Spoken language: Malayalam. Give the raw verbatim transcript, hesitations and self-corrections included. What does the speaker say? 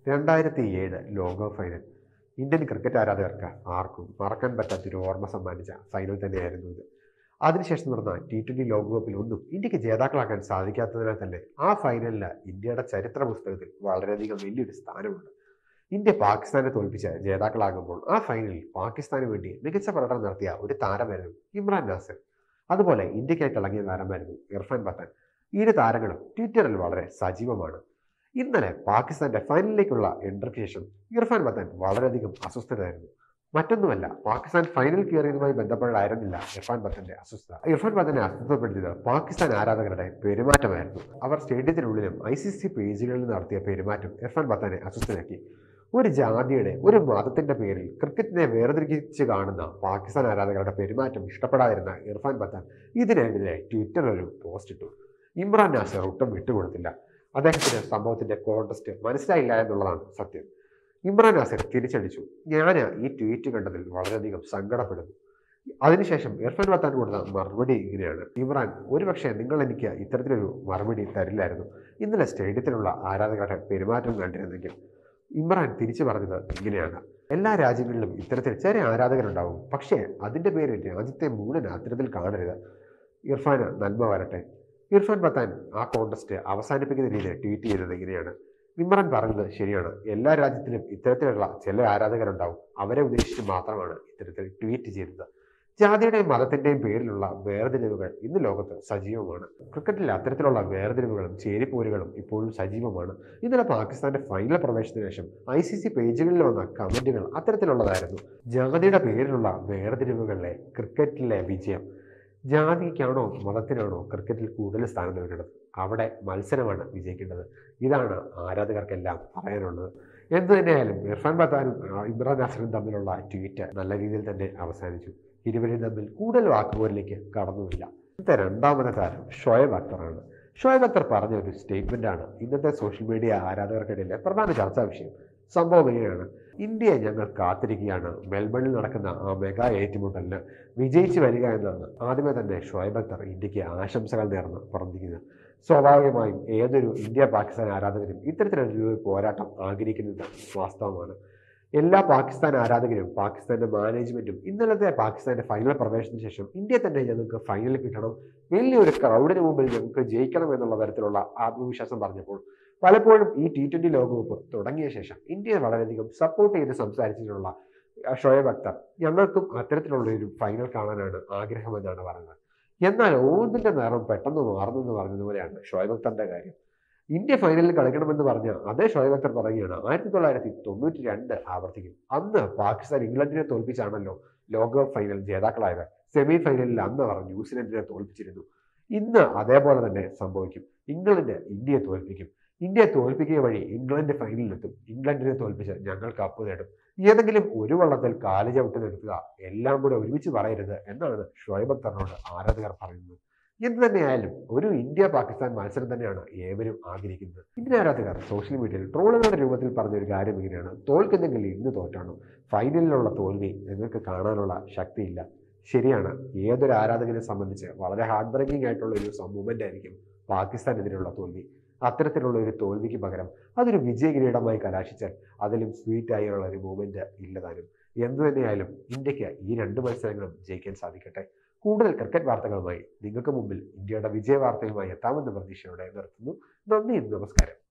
രണ്ടായിരത്തി ഏഴ് ലോകകപ്പ് ഫൈനൽ. ഇന്ത്യൻ ക്രിക്കറ്റ് ആരാധകർക്ക് ആർക്കും മറക്കാൻ പറ്റാത്തൊരു ഓർമ്മ സമ്മാനിച്ച ഫൈനൽ തന്നെയായിരുന്നു ഇത്. അതിനുശേഷം നടന്ന ടി ട്വന്റി ലോകകപ്പിൽ ഒന്നും ഇന്ത്യക്ക് ജേതാക്കളാക്കാൻ സാധിക്കാത്തതിനാൽ തന്നെ ആ ഫൈനലിന് ഇന്ത്യയുടെ ചരിത്ര പുസ്തകത്തിൽ വളരെയധികം വലിയൊരു സ്ഥാനമുണ്ട്. ഇന്ത്യ പാകിസ്ഥാനെ തോൽപ്പിച്ച് ജേതാക്കളാകുമ്പോൾ ആ ഫൈനലിൽ പാകിസ്ഥാന് വേണ്ടി മികച്ച പ്രകടനം നടത്തിയ ഒരു താരമായിരുന്നു ഇമ്രാൻ നാസിർ. അതുപോലെ ഇന്ത്യക്കായി തിളങ്ങിയ താരമായിരുന്നു ഇർഫാൻ പത്താൻ. ഇരു താരങ്ങളും ട്വിറ്ററിൽ വളരെ സജീവമാണ്. ഇന്നലെ പാകിസ്ഥാന്റെ ഫൈനലിലേക്കുള്ള എൻട്രിക്ക് ശേഷം ഇർഫാൻ പത്താൻ വളരെയധികം അസ്വസ്ഥനായിരുന്നു. മറ്റൊന്നുമല്ല, പാകിസ്ഥാൻ ഫൈനൽ കയറിയതുമായി ബന്ധപ്പെട്ടായിരുന്നില്ല ഇർഫാൻ പത്തന്റെ അസ്വസ്ഥത. ഇർഫാൻ പത്തനെ അസ്വസ്ഥപ്പെടുത്തിയത് പാകിസ്ഥാൻ ആരാധകരുടെ പെരുമാറ്റമായിരുന്നു. അവർ സ്റ്റേഡിയത്തിനുള്ളിലും ഐ സി സി പേജുകളിൽ നടത്തിയ പെരുമാറ്റം ഇർഫാൻ പത്താനെ അസ്വസ്ഥനാക്കി. ഒരു ജാതിയുടെ ഒരു മതത്തിന്റെ പേരിൽ ക്രിക്കറ്റിനെ വേർതിരിച്ച് കാണുന്ന പാകിസ്ഥാൻ ആരാധകരുടെ പെരുമാറ്റം ഇഷ്ടപ്പെടാതിരുന്ന ഇർഫാൻ പത്താൻ ഇതിനെതിരെ ട്വിറ്ററിൽ ഒരു പോസ്റ്റ് ഇട്ടു. ഇമ്രാൻ നാസിർ ഒട്ടും വിട്ടുകൊടുത്തില്ല. അദ്ദേഹത്തിന് സംഭവത്തിന്റെ കോണ്ടസ്റ്റ് മനസ്സിലായില്ല എന്നുള്ളതാണ് സത്യം. ഇമ്രാൻ നാസിർ തിരിച്ചടിച്ചു. ഞാൻ ഈ ട്വീറ്റ് കണ്ടതിൽ വളരെയധികം സങ്കടപ്പെടുന്നു. അതിനുശേഷം ഇർഫാൻ പത്താൻ കൊടുത്ത മറുപടി ഇങ്ങനെയാണ്: ഇമ്രാൻ, ഒരുപക്ഷെ നിങ്ങൾ എനിക്ക് ഇത്തരത്തിലൊരു മറുപടി തരില്ലായിരുന്നു. ഇന്നലെ സ്റ്റേഡിയത്തിലുള്ള ആരാധകരുടെ പെരുമാറ്റം കണ്ടിരുന്നെങ്കിൽ. ഇമ്രാൻ തിരിച്ചു പറഞ്ഞത് ഇങ്ങനെയാണ്: എല്ലാ രാജ്യങ്ങളിലും ഇത്തരത്തിൽ ചെറിയ ആരാധകരുണ്ടാവും, പക്ഷേ അതിന്റെ പേര് രാജ്യത്തെ മുഴുവൻ അത്തരത്തിൽ കാണരുത്. ഇർഫാന് നന്മ വരട്ടെ. ഇർഫാൻ പത്താൻ ആ കോണ്ടസ്റ്റ് അവസാനിപ്പിക്കുന്ന രീതിയിൽ ട്വീറ്റ് ചെയ്തത് ഇങ്ങനെയാണ്: ഇമ്രാൻ പറഞ്ഞത് ശരിയാണ്, എല്ലാ രാജ്യത്തിലും ഇത്തരത്തിലുള്ള ചില ആരാധകരുണ്ടാവും, അവരെ ഉദ്ദേശിച്ച് മാത്രമാണ് ഇത്തരത്തിൽ ട്വീറ്റ് ചെയ്തത്. ജാതിയുടെയും മതത്തിന്റെയും പേരിലുള്ള വേർതിരിവുകൾ ഇന്ന് ലോകത്ത് സജീവമാണ്. ക്രിക്കറ്റിൽ അത്തരത്തിലുള്ള വേർതിരിവുകളും ചേരിപ്പോരുകളും ഇപ്പോഴും സജീവമാണ്. ഇന്നലെ പാകിസ്ഥാന്റെ ഫൈനൽ പ്രവേശനത്തിന് ശേഷം ഐ സി സി പേജുകളിൽ വന്ന കമന്റുകൾ അത്തരത്തിലുള്ളതായിരുന്നു. ജാതിയുടെ പേരിലുള്ള വേർതിരിവുകളിലെ ക്രിക്കറ്റിലെ വിജയം. ജാതിക്കാണോ മതത്തിനാണോ ക്രിക്കറ്റിൽ കൂടുതൽ സ്ഥാനം നൽകേണ്ടത്? അവിടെ മത്സരമാണ് വിജയിക്കേണ്ടത്. ഇതാണ് ആരാധകർക്കെല്ലാം പറയാനുള്ളത്. എന്തു തന്നെയായാലും ഇർഫാൻ പത്താനും ഇമ്രാൻ നാസിറും തമ്മിലുള്ള ട്വീറ്റ് നല്ല രീതിയിൽ തന്നെ അവസാനിച്ചു. ഇരുവരും തമ്മിൽ കൂടുതൽ വാക്കുപോരിലേക്ക് കടന്നുമില്ല. ഇന്നത്തെ രണ്ടാമത്തെ താരം ഷോയബ് അക്തറാണ്. ഷോയബ് അക്തർ പറഞ്ഞ ഒരു സ്റ്റേറ്റ്മെന്റാണ് ഇന്നത്തെ സോഷ്യൽ മീഡിയ ആരാധകർക്കിടയിലെ പ്രധാന ചർച്ചാ വിഷയം. സംഭവം ഇങ്ങനെയാണ്: ഇന്ത്യയെ ഞങ്ങൾ കാത്തിരിക്കുകയാണ്. മെൽബണിൽ നടക്കുന്ന ആ മെഗാ ഏറ്റുമുട്ടലിന് വിജയിച്ചു വരിക എന്നാണ് ആദ്യമേ തന്നെ ഷോയബ് അക്തർ ഇന്ത്യക്ക് ആശംസകൾ നേർന്ന് പറഞ്ഞിരിക്കുന്നത്. സ്വാഭാവികമായും ഏതൊരു ഇന്ത്യ പാകിസ്ഥാൻ ആരാധകരും ഇത്തരത്തിലൊരു പോരാട്ടം ആഗ്രഹിക്കുന്നത് വാസ്തവമാണ്. എല്ലാ പാകിസ്ഥാൻ ആരാധകരും പാകിസ്ഥാന്റെ മാനേജ്മെന്റും ഇന്നലത്തെ പാകിസ്ഥാന്റെ ഫൈനൽ പ്രവേശനത്തിന് ശേഷം ഇന്ത്യ തന്നെ ഞങ്ങൾക്ക് ഫൈനലിൽ കിട്ടണം, വലിയൊരു ക്രൗഡിന് മുമ്പിൽ ഞങ്ങൾക്ക് ജയിക്കണം എന്നുള്ള തരത്തിലുള്ള ആത്മവിശ്വാസം പറഞ്ഞപ്പോൾ പലപ്പോഴും ഈ ടി ട്വന്റി ലോകകപ്പ് തുടങ്ങിയ ശേഷം ഇന്ത്യയെ വളരെയധികം സപ്പോർട്ട് ചെയ്ത് സംസാരിച്ചിട്ടുള്ള ഷോയബ് അക്തർ ഞങ്ങൾക്കും അത്തരത്തിലുള്ള ഒരു ഫൈനൽ കാണാനാണ് ആഗ്രഹമെന്നാണ് പറയുന്നത്. എന്നാൽ ഓതിന്റെ നിറം പെട്ടെന്ന് മാറുന്നെന്ന് പറഞ്ഞതുപോലെയാണ് ഷോയബ് അക്തറിന്റെ കാര്യം. ഇന്ത്യ ഫൈനലിൽ കളിക്കണമെന്ന് പറഞ്ഞ അതേ ഷോയബ് അക്തർ പറയുകയാണ് ആയിരത്തി തൊള്ളായിരത്തി തൊണ്ണൂറ്റി രണ്ട് ആവർത്തിക്കും. അന്ന് പാകിസ്ഥാൻ ഇംഗ്ലണ്ടിനെ തോൽപ്പിച്ചാണല്ലോ ലോകകപ്പ് ഫൈനൽ ജേതാക്കളായത്. സെമി ഫൈനലിൽ അന്ന് അവർ ന്യൂസിലൻഡിനെ തോൽപ്പിച്ചിരുന്നു. ഇന്ന് അതേപോലെ തന്നെ സംഭവിക്കും. ഇംഗ്ലണ്ട് ഇന്ത്യയെ തോൽപ്പിക്കും. ഇന്ത്യയെ തോൽപ്പിക്കുക വഴി ഇംഗ്ലണ്ട് ഫൈനലിലെത്തും. ഇംഗ്ലണ്ടിനെ തോൽപ്പിച്ച് ഞങ്ങൾ കപ്പ് നേടും. ഏതെങ്കിലും ഒരു വള്ളത്തിൽ കാല് ചവിട്ടി നിർത്തുക, എല്ലാം കൂടെ ഒരുമിച്ച് പറയരുത് എന്നാണ് ഷോയബ് അക്തറിനോട് ആരാധകർ പറയുന്നത്. എന്ത് തന്നെയായാലും ഒരു ഇന്ത്യ പാകിസ്ഥാൻ മത്സരം തന്നെയാണ് ഏവരും ആഗ്രഹിക്കുന്നത്. ഇന്ത്യൻ ആരാധകർ സോഷ്യൽ മീഡിയയിൽ ട്രോളുകളുടെ രൂപത്തിൽ പറഞ്ഞൊരു കാര്യം ഇങ്ങനെയാണ്: തോൽക്കുന്നെങ്കിൽ ഇന്ന് തോറ്റാണോ, ഫൈനലിലുള്ള തോൽവി നിങ്ങൾക്ക് കാണാനുള്ള ശക്തിയില്ല. ശരിയാണ്, ഏതൊരു ആരാധകനെ സംബന്ധിച്ച് വളരെ ഹാർട്ട് ബ്രേക്കിംഗ് ആയിട്ടുള്ള ഒരു മൊമെന്റ് ആയിരിക്കും പാകിസ്ഥാനെതിരെയുള്ള തോൽവി. അത്തരത്തിലുള്ള ഒരു തോൽവിക്ക് പകരം അതൊരു വിജയ കിരീടമായി കലാശിച്ചാൽ അതിലും സ്വീറ്റ് ആയുള്ള ഒരു മൂവ്മെന്റ് ഇല്ലതാനും. എന്തു തന്നെയായാലും ഇന്ത്യക്ക് ഈ രണ്ട് മത്സരങ്ങളും ജയിക്കാൻ സാധിക്കട്ടെ. കൂടുതൽ ക്രിക്കറ്റ് വാർത്തകളുമായി നിങ്ങൾക്ക് മുമ്പിൽ ഇന്ത്യയുടെ വിജയ വാർത്തയുമായി എത്താമെന്ന പ്രതീക്ഷയോടെ നിർത്തുന്നു. നന്ദി, നമസ്കാരം.